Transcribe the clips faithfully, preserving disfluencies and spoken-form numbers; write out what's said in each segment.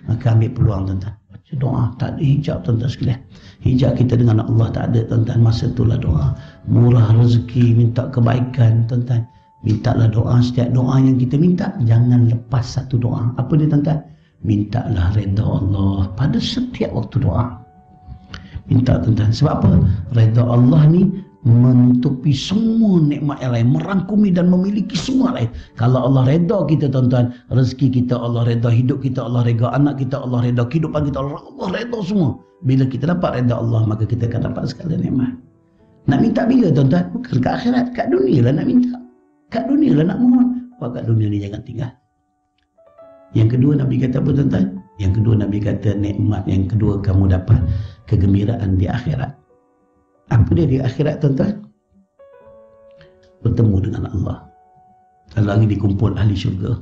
Maka ambil peluang tuan-tuan, baca doa. Tak ada hijab tuan-tuan sekalian. Hijab kita dengan Allah tak ada tuan-tuan. Masa itulah doa. Murah rezeki, minta kebaikan tuan-tuan. Mintalah doa. Setiap doa yang kita minta, jangan lepas satu doa. Apa dia tuan-tuan? Mintalah redha Allah pada setiap waktu doa. Minta tuan-tuan. Sebab apa? Redha Allah ni menutupi semua nikmat yang lain, merangkumi dan memiliki semua lain. Kalau Allah redha kita tuan-tuan, rezeki kita Allah redha, hidup kita Allah redha, anak kita Allah redha, kehidupan kita Allah, Allah redha semua. Bila kita dapat redha Allah, maka kita akan dapat segala nikmat. Nak minta bila tuan-tuan? Bukan kat akhirat, kat dunia lah nak minta. Kat dunia lah nak mohon. Apa kat dunia ni jangan tinggal. Yang kedua Nabi kata apa tuan-tuan? Yang kedua Nabi kata nikmat yang kedua kamu dapat kegembiraan di akhirat. Apa dia di akhirat tuan-tuan? Bertemu dengan Allah. Kalau lagi dikumpul ahli syurga.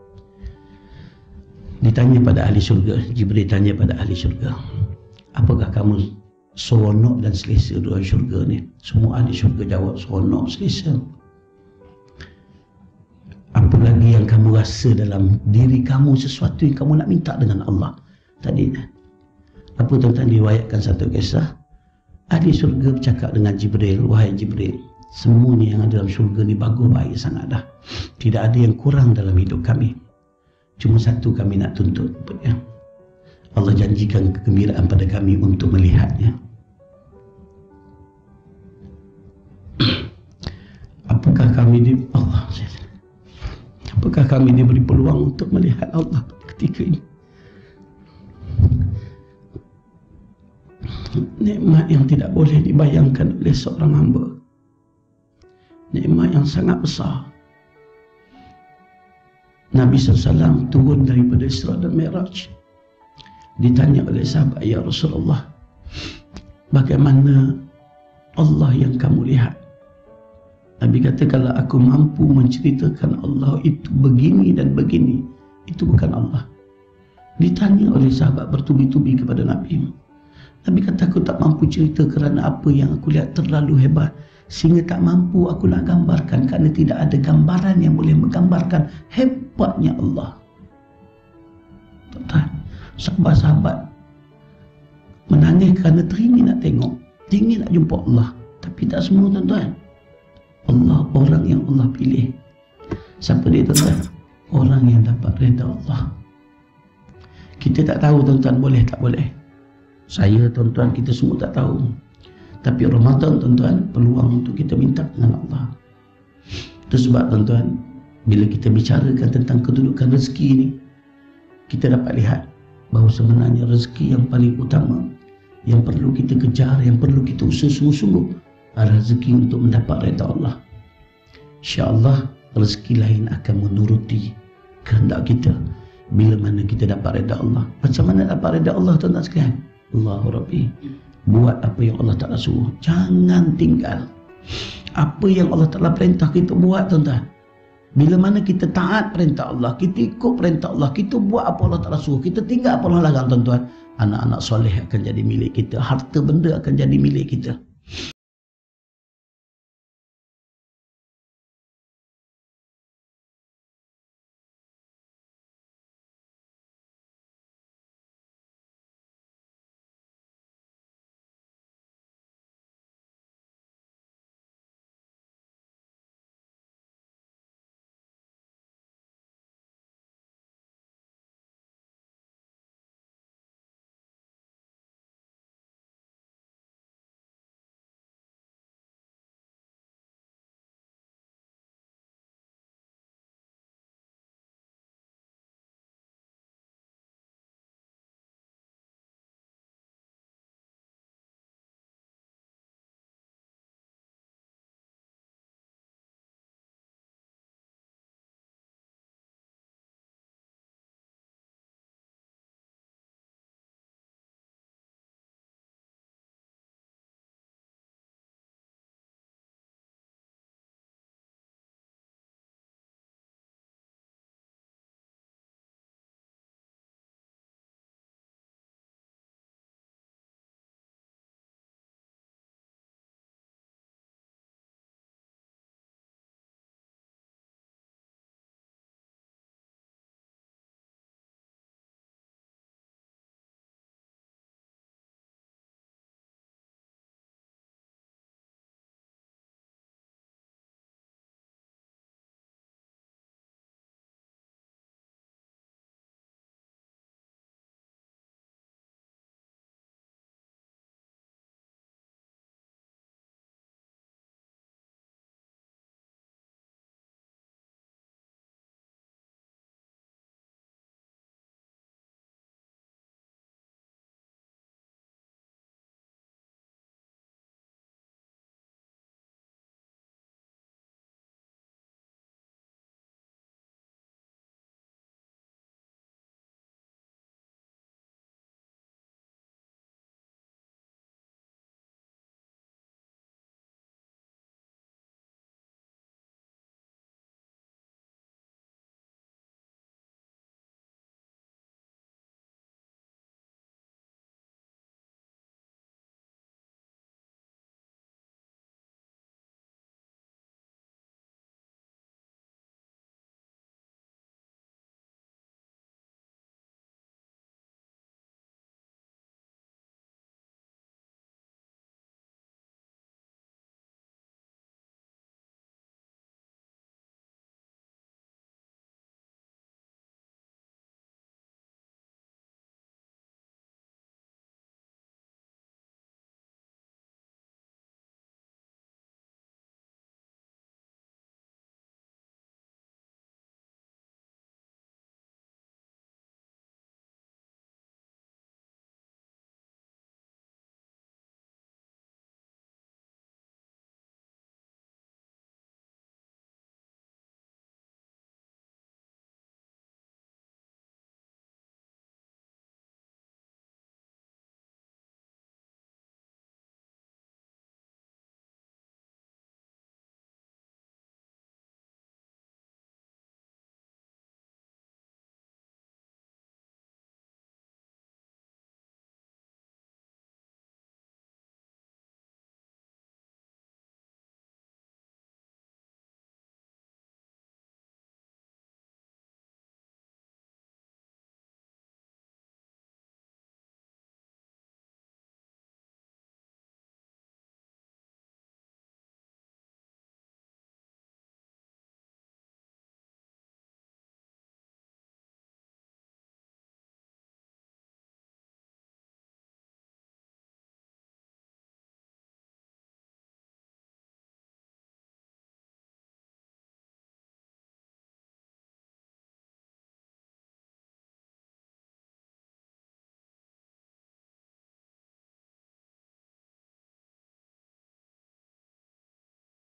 Ditanya pada ahli syurga, Jibril tanya pada ahli syurga, apakah kamu seronok dan selesa dalam syurga ni? Semua ahli syurga jawab seronok, selesa. Apa lagi yang kamu rasa dalam diri kamu, sesuatu yang kamu nak minta dengan Allah tadi? Apa tuan-tuan, diriwayatkan satu kisah. Ahli syurga bercakap dengan Jibril, wahai Jibril, semua ni yang ada dalam syurga ni bagus, baik sangat dah. Tidak ada yang kurang dalam hidup kami. Cuma satu kami nak tuntut. Ya? Allah janjikan kegembiraan pada kami untuk melihatnya. Apakah kami di Allah? Apakah kami diberi peluang untuk melihat Allah ketika ini? Nikmat yang tidak boleh dibayangkan oleh seorang hamba. Nikmat yang sangat besar. Nabi sallallahu alaihi wasallam turun daripada Isra dan Mi'raj. Ditanya oleh sahabat, ya Rasulullah, bagaimana Allah yang kamu lihat? Nabi kata, kalau aku mampu menceritakan Allah itu begini dan begini, itu bukan Allah. Ditanya oleh sahabat bertubi-tubi kepada Nabi. Nabi kata, aku tak mampu cerita kerana apa yang aku lihat terlalu hebat, sehingga tak mampu aku nak gambarkan, kerana tidak ada gambaran yang boleh menggambarkan hebatnya Allah. Tuan-tuan, sahabat-sahabat menangis kerana teringin nak tengok, teringin nak jumpa Allah. Tapi tak semua tuan-tuan. Allah, orang yang Allah pilih. Siapa dia tuan-tuan? Orang yang dapat redha Allah. Kita tak tahu tuan-tuan boleh tak boleh. Saya tuan-tuan, kita semua tak tahu. Tapi Ramadan tuan-tuan, peluang untuk kita minta dengan Allah. Itu sebab tuan-tuan, bila kita bicarakan tentang kedudukan rezeki ini, kita dapat lihat bahawa sebenarnya rezeki yang paling utama, yang perlu kita kejar, yang perlu kita usaha sungguh-sungguh, adalah rezeki untuk mendapat redha Allah. InsyaAllah rezeki lain akan menuruti kehendak kita bila mana kita dapat redha Allah. Macam mana dapat redha Allah tuan-tuan sekalian? Allahu Rabbi, buat apa yang Allah Ta'ala suruh, jangan tinggal. Apa yang Allah Ta'ala perintah kita buat tuan-tuan. Bila mana kita taat perintah Allah, kita ikut perintah Allah, kita buat apa Allah Ta'ala suruh, kita tinggal apa Allah larang tuan-tuan, anak-anak soleh akan jadi milik kita, harta benda akan jadi milik kita.